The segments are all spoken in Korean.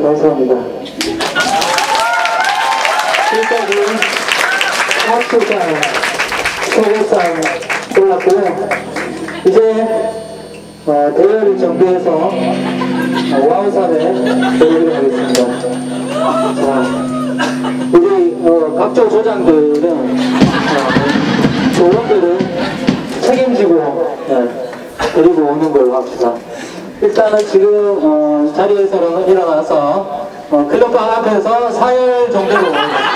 감사합니다. 지금까지 합수상, 소고상 골랐고요. 이제 대회를 정비해서 와우산에 드리도록 하겠습니다. 자, 우리 각조 조장들은 조원들을 책임지고 데리고 오는 걸로 합시다. 일단은 지금 자리에서는 일어나서 클럽방 앞에서 사열 정도로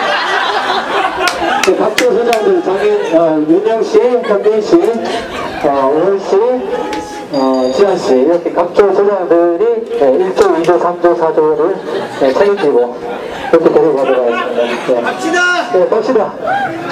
각조 소장들 윤영씨, 현빈씨, 오월씨, 지한씨 이렇게 각조 소장들이 1조, 2조, 3조, 4조를 책임지고 이렇게 데리고 가도록 하겠습니다. 갑시다! 네, 갑시다!